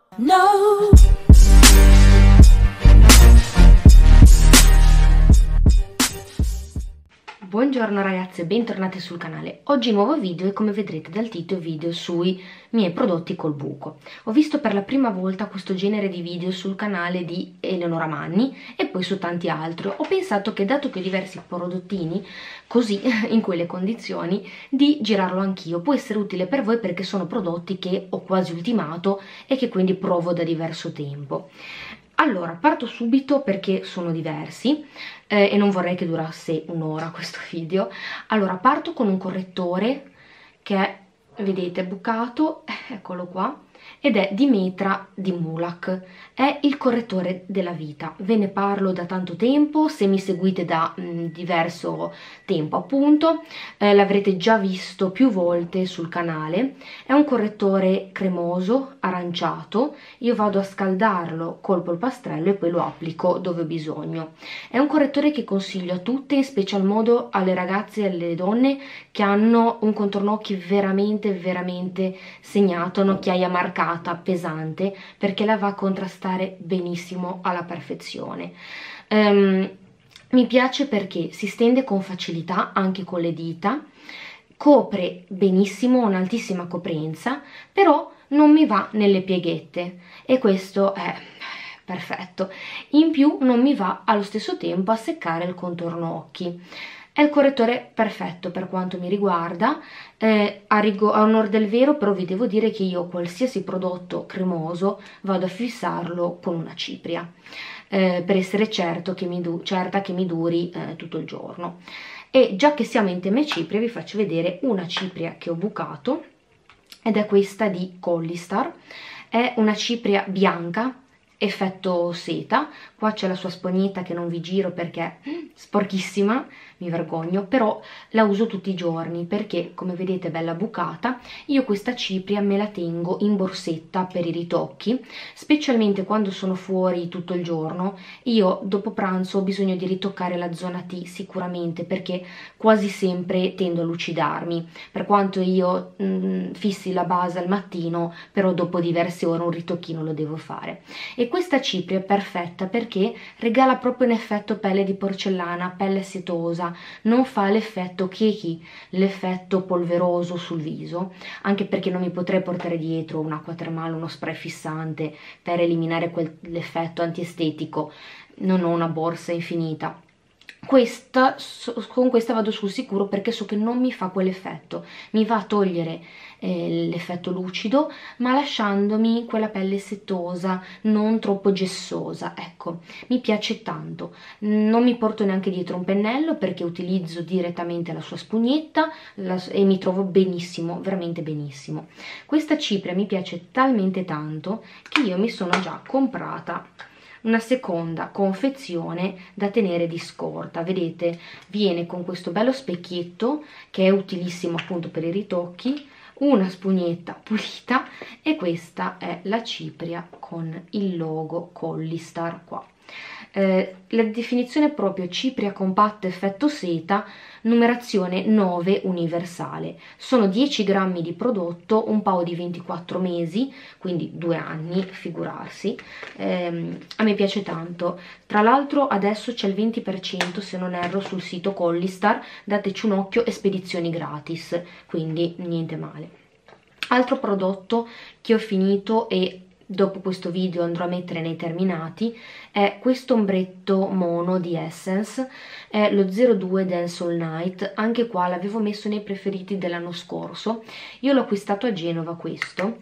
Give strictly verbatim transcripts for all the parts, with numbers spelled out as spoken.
No. Buongiorno ragazze, bentornate sul canale. Oggi nuovo video e come vedrete dal titolo video sui miei prodotti col buco. Ho visto per la prima volta questo genere di video sul canale di Eleonora Manni e poi su tanti altri. Ho pensato che dato che ho diversi prodottini così in quelle condizioni di girarlo anch'io. Può essere utile per voi perché sono prodotti che ho quasi ultimato e che quindi provo da diverso tempo. Allora, parto subito perché sono diversi eh, e non vorrei che durasse un'ora questo video. Allora, parto con un correttore che è, vedete, bucato, eccolo qua, ed è di Metra di Mulac. È il correttore della vita. Ve ne parlo da tanto tempo, se mi seguite da mh, diverso tempo appunto, eh, l'avrete già visto più volte sul canale. È un correttore cremoso, aranciato. Io vado a scaldarlo col polpastrello e poi lo applico dove ho bisogno. È un correttore che consiglio a tutte, in special modo alle ragazze e alle donne che hanno un contorno occhi veramente veramente segnato, un'occhiaia marcata, pesante, perché la va a contrastare benissimo alla perfezione. Um, mi piace perché si stende con facilità anche con le dita, copre benissimo, un'altissima coprenza, però non mi va nelle pieghette e questo è perfetto. In più non mi va allo stesso tempo a seccare il contorno occhi. È il correttore perfetto per quanto mi riguarda, eh, a, a onor del vero però vi devo dire che io qualsiasi prodotto cremoso vado a fissarlo con una cipria, eh, per essere certo che mi certa che mi duri eh, tutto il giorno. E già che siamo in tema cipria vi faccio vedere una cipria che ho bucato ed è questa di Collistar. È una cipria bianca, effetto seta. Qua c'è la sua spugnetta che non vi giro perché è sporchissima, mi vergogno, però la uso tutti i giorni perché, come vedete, è bella bucata. Io questa cipria me la tengo in borsetta per i ritocchi, specialmente quando sono fuori tutto il giorno. Io dopo pranzo ho bisogno di ritoccare la zona T sicuramente, perché quasi sempre tendo a lucidarmi, per quanto io mh, fissi la base al mattino, però dopo diverse ore un ritocchino lo devo fare. E questa cipria è perfetta perché regala proprio un effetto pelle di porcellana, pelle setosa, non fa l'effetto cakey, l'effetto polveroso sul viso, anche perché non mi potrei portare dietro un'acqua termale, uno spray fissante per eliminare quell'effetto antiestetico, non ho una borsa infinita. Questa, con questa vado sul sicuro perché so che non mi fa quell'effetto, mi va a togliere eh, l'effetto lucido ma lasciandomi quella pelle setosa, non troppo gessosa. Ecco, mi piace tanto. Non mi porto neanche dietro un pennello perché utilizzo direttamente la sua spugnetta la, e mi trovo benissimo, veramente benissimo. Questa cipria mi piace talmente tanto che io mi sono già comprata una seconda confezione da tenere di scorta. Vedete, viene con questo bello specchietto che è utilissimo appunto per i ritocchi, una spugnetta pulita e questa è la cipria con il logo Collistar qua. Eh, la definizione è proprio cipria compatta effetto seta, numerazione nove universale. Sono dieci grammi di prodotto, un paio di ventiquattro mesi, quindi due anni, figurarsi. Eh, a me piace tanto. Tra l'altro adesso c'è il venti per cento se non erro sul sito Collistar, dateci un occhio e spedizioni gratis, quindi niente male. Altro prodotto che ho finito e dopo questo video andrò a mettere nei terminati è questo ombretto mono di Essence, è lo zero due Dance All Night. Anche qua l'avevo messo nei preferiti dell'anno scorso, io l'ho acquistato a Genova questo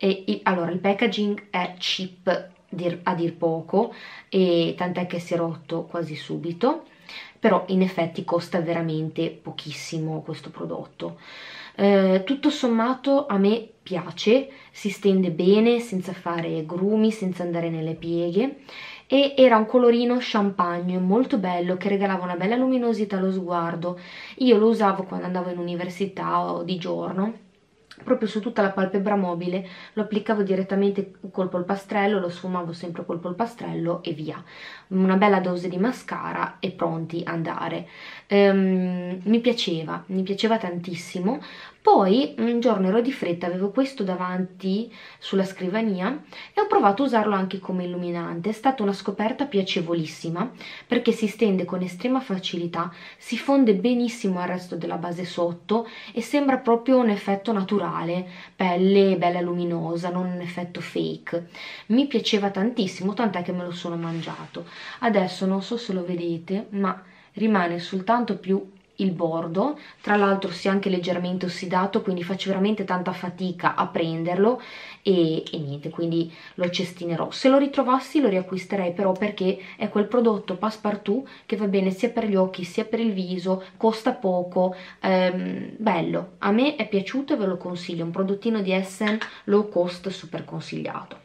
e allora il packaging è cheap a dir poco, e tant'è che si è rotto quasi subito, però in effetti costa veramente pochissimo questo prodotto. Eh, tutto sommato a me piace, si stende bene senza fare grumi, senza andare nelle pieghe, e era un colorino champagne molto bello che regalava una bella luminosità allo sguardo. Io lo usavo quando andavo in università o di giorno, proprio su tutta la palpebra mobile, lo applicavo direttamente col polpastrello, lo sfumavo sempre col polpastrello e via. Una bella dose di mascara e pronti ad andare. Um, mi piaceva, mi piaceva tantissimo. Poi un giorno ero di fretta, avevo questo davanti sulla scrivania e ho provato a usarlo anche come illuminante. È stata una scoperta piacevolissima perché si stende con estrema facilità, si fonde benissimo al resto della base sotto e sembra proprio un effetto naturale, pelle bella luminosa, non un effetto fake. Mi piaceva tantissimo, tant'è che me lo sono mangiato. Adesso non so se lo vedete, ma rimane soltanto più il bordo, tra l'altro si è anche leggermente ossidato, quindi faccio veramente tanta fatica a prenderlo e, e niente, quindi lo cestinerò. Se lo ritrovassi lo riacquisterei, però, perché è quel prodotto passepartout che va bene sia per gli occhi sia per il viso, costa poco, ehm, bello, a me è piaciuto e ve lo consiglio, un prodottino di Essen low cost super consigliato.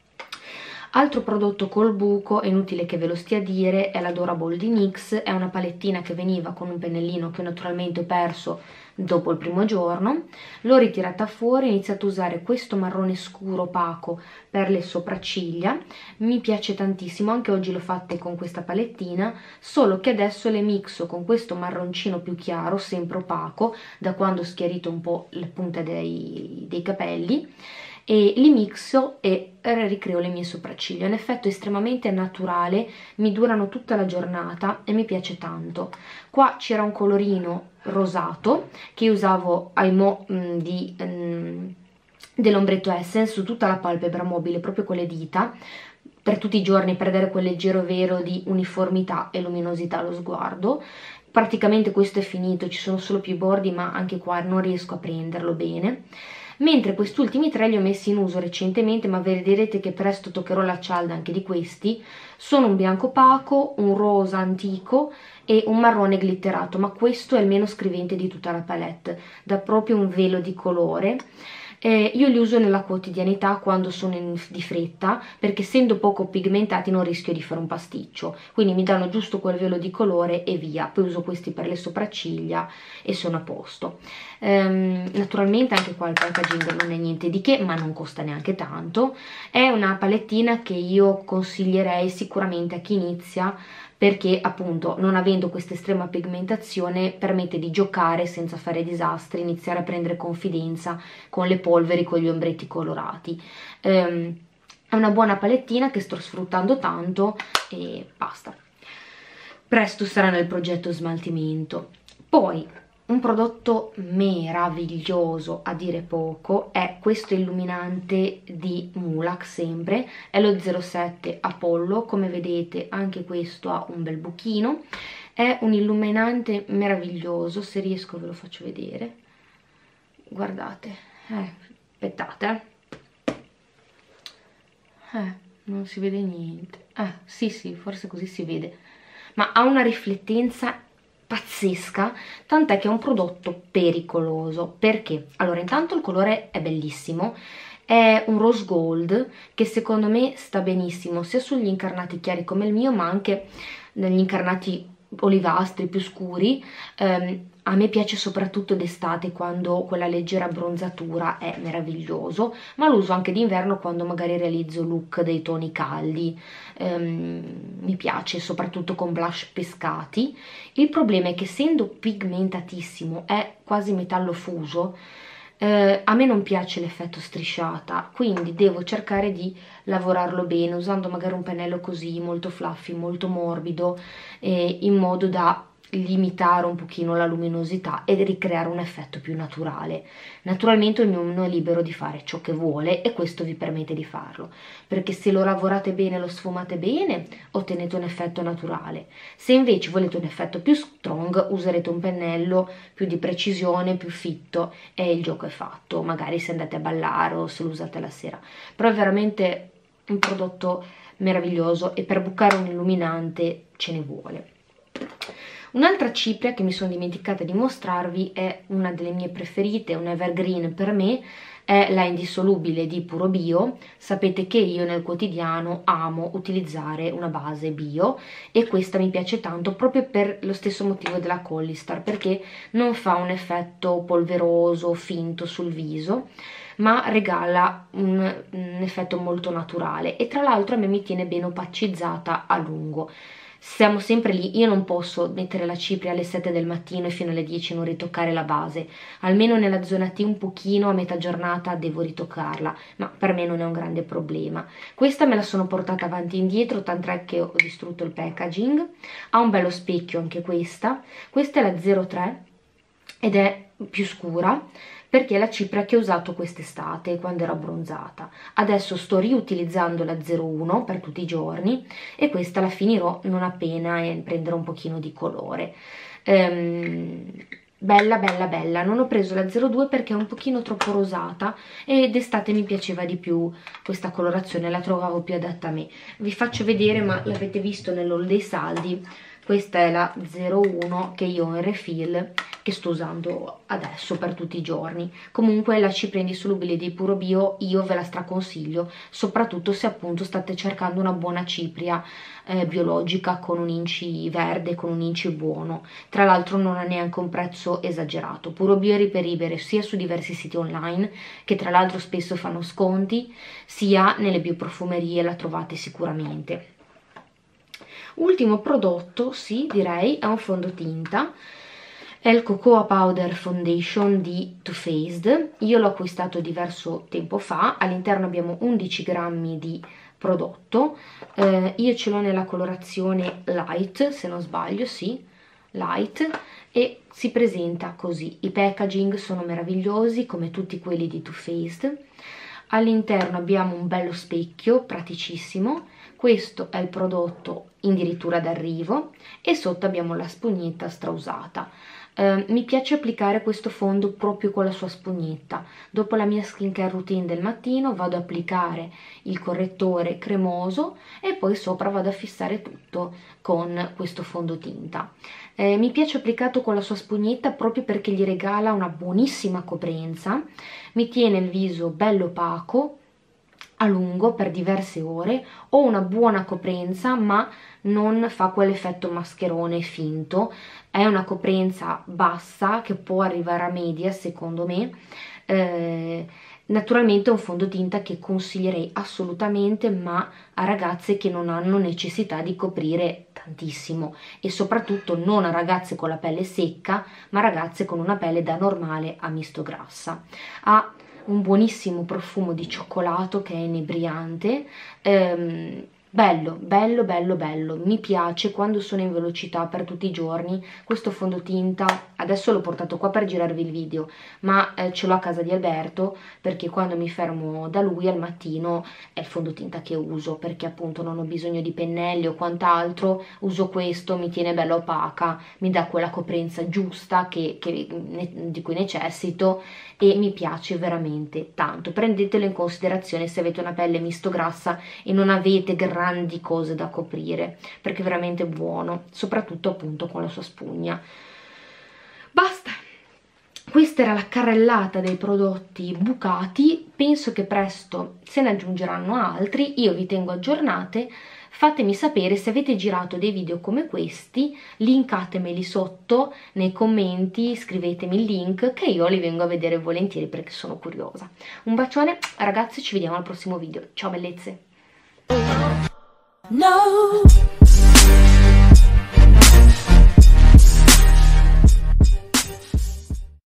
Altro prodotto col buco, è inutile che ve lo stia a dire, è la Adorable di NYX, è una palettina che veniva con un pennellino che naturalmente ho perso dopo il primo giorno. L'ho ritirata fuori, ho iniziato a usare questo marrone scuro opaco per le sopracciglia, mi piace tantissimo, anche oggi l'ho fatta con questa palettina, solo che adesso le mixo con questo marroncino più chiaro, sempre opaco, da quando ho schiarito un po' le punte dei, dei capelli, e li mixo e ricreo le mie sopracciglia. È un effetto estremamente naturale, mi durano tutta la giornata e mi piace tanto. Qua c'era un colorino rosato che usavo ai mo mh, di um, dell'ombretto Essence su tutta la palpebra mobile, proprio con le dita, per tutti i giorni, per dare quel leggero velo di uniformità e luminosità allo sguardo. Praticamente questo è finito, ci sono solo più bordi, ma anche qua non riesco a prenderlo bene. Mentre questi ultimi tre li ho messi in uso recentemente, ma vedrete che presto toccherò la cialda anche di questi. Sono un bianco opaco, un rosa antico e un marrone glitterato, ma questo è il meno scrivente di tutta la palette, dà proprio un velo di colore. Eh, io li uso nella quotidianità quando sono in, di fretta, perché essendo poco pigmentati non rischio di fare un pasticcio, quindi mi danno giusto quel velo di colore e via. Poi uso questi per le sopracciglia e sono a posto. Ehm, naturalmente anche qua il packaging non è niente di che, ma non costa neanche tanto. È una palettina che io consiglierei sicuramente a chi inizia, perché appunto non avendo questa estrema pigmentazione permette di giocare senza fare disastri, iniziare a prendere confidenza con le polveri, con gli ombretti colorati. Um, è una buona palettina che sto sfruttando tanto e basta. Presto sarà nel progetto smaltimento. Poi un prodotto meraviglioso a dire poco è questo illuminante di Mulac, sempre è lo zero sette Apollo. Come vedete anche questo ha un bel buchino, è un illuminante meraviglioso. Se riesco ve lo faccio vedere, guardate, eh, aspettate eh, non si vede niente, eh, sì sì, forse così si vede, ma ha una riflettenza pazzesca, tant'è che è un prodotto pericoloso. Perché? Allora, intanto il colore è bellissimo, è un rose gold che secondo me sta benissimo sia sugli incarnati chiari come il mio, ma anche negli incarnati olivastri più scuri. Um, a me piace soprattutto d'estate, quando quella leggera abbronzatura è meraviglioso, ma lo uso anche d'inverno quando magari realizzo look dei toni caldi. Um, mi piace soprattutto con blush pescati. Il problema è che essendo pigmentatissimo, è quasi metallo fuso, eh, a me non piace l'effetto strisciata, quindi devo cercare di lavorarlo bene usando magari un pennello così molto fluffy, molto morbido, eh, in modo da limitare un pochino la luminosità e ricreare un effetto più naturale. Naturalmente ognuno è libero di fare ciò che vuole e questo vi permette di farlo, perché se lo lavorate bene, lo sfumate bene, ottenete un effetto naturale. Se invece volete un effetto più strong, userete un pennello più di precisione, più fitto, e il gioco è fatto, magari se andate a ballare o se lo usate la sera. Però è veramente un prodotto meraviglioso e per bucare un illuminante ce ne vuole. Un'altra cipria che mi sono dimenticata di mostrarvi è una delle mie preferite, un evergreen per me, è la indissolubile di Puro Bio. Sapete che io nel quotidiano amo utilizzare una base bio e questa mi piace tanto proprio per lo stesso motivo della Collistar, perché non fa un effetto polveroso, finto sul viso, ma regala un, un effetto molto naturale e tra l'altro a me mi tiene ben opacizzata a lungo. siamo sempre lì, io non posso mettere la cipria alle sette del mattino e fino alle dieci non ritoccare la base, almeno nella zona T un pochino a metà giornata devo ritoccarla, ma per me non è un grande problema. Questa me la sono portata avanti e indietro, tant'è che ho distrutto il packaging. Ha un bello specchio anche questa, questa è la zero tre ed è più scura, perché è la cipria che ho usato quest'estate quando ero abbronzata. Adesso sto riutilizzando la zero uno per tutti i giorni e questa la finirò non appena e prenderò un pochino di colore. Ehm, bella bella bella. Non ho preso la zero due perché è un pochino troppo rosata ed d'estate mi piaceva di più questa colorazione, la trovavo più adatta a me. Vi faccio vedere, ma l'avete visto nell'haul dei saldi, questa è la zero uno che io ho in refill, che sto usando adesso per tutti i giorni. Comunque la cipria indissolubile di Puro Bio io ve la straconsiglio, soprattutto se appunto state cercando una buona cipria eh, biologica con un inci verde, con un inci buono. Tra l'altro non ha neanche un prezzo esagerato. Puro Bio è reperibile sia su diversi siti online, che tra l'altro spesso fanno sconti, sia nelle bioprofumerie la trovate sicuramente. Ultimo prodotto, sì, direi, è un fondotinta, è il Cocoa Powder Foundation di Too Faced. Io l'ho acquistato diverso tempo fa, all'interno abbiamo undici grammi di prodotto, eh, io ce l'ho nella colorazione light, se non sbaglio, sì, light, e si presenta così. I packaging sono meravigliosi come tutti quelli di Too Faced. All'interno abbiamo un bello specchio praticissimo, questo è il prodotto addirittura d'arrivo e sotto abbiamo la spugnetta strausata. Eh, mi piace applicare questo fondo proprio con la sua spugnetta. Dopo la mia skincare routine del mattino vado ad applicare il correttore cremoso e poi sopra vado a fissare tutto con questo fondotinta. Eh, mi piace applicato con la sua spugnetta proprio perché gli regala una buonissima coprenza, mi tiene il viso bello opaco a lungo per diverse ore, ho una buona coprenza ma non fa quell'effetto mascherone finto, è una coprenza bassa che può arrivare a media secondo me. Eh, naturalmente è un fondotinta che consiglierei assolutamente, ma a ragazze che non hanno necessità di coprire tantissimo, e soprattutto non a ragazze con la pelle secca, ma ragazze con una pelle da normale a misto grassa. Ha un buonissimo profumo di cioccolato che è inebriante, ehm, bello, bello, bello, bello, mi piace quando sono in velocità per tutti i giorni. Questo fondotinta, adesso l'ho portato qua per girarvi il video, ma eh, ce l'ho a casa di Alberto perché quando mi fermo da lui al mattino è il fondotinta che uso, perché appunto non ho bisogno di pennelli o quant'altro, uso questo, mi tiene bella opaca, mi dà quella coprenza giusta che, che, di cui necessito e mi piace veramente tanto. Prendetelo in considerazione se avete una pelle misto grassa e non avete grandi cose da coprire, perché è veramente buono, soprattutto appunto con la sua spugna. Basta, questa era la carrellata dei prodotti bucati, penso che presto se ne aggiungeranno altri, io vi tengo aggiornate. Fatemi sapere se avete girato dei video come questi, linkatemeli sotto nei commenti, scrivetemi il link che io li vengo a vedere volentieri perché sono curiosa. Un bacione ragazzi, ci vediamo al prossimo video, ciao bellezze! No.